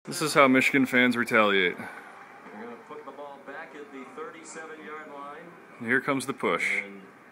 This is how Michigan fans retaliate. They're going to put the ball back at the 37-yard line. And here comes the push. And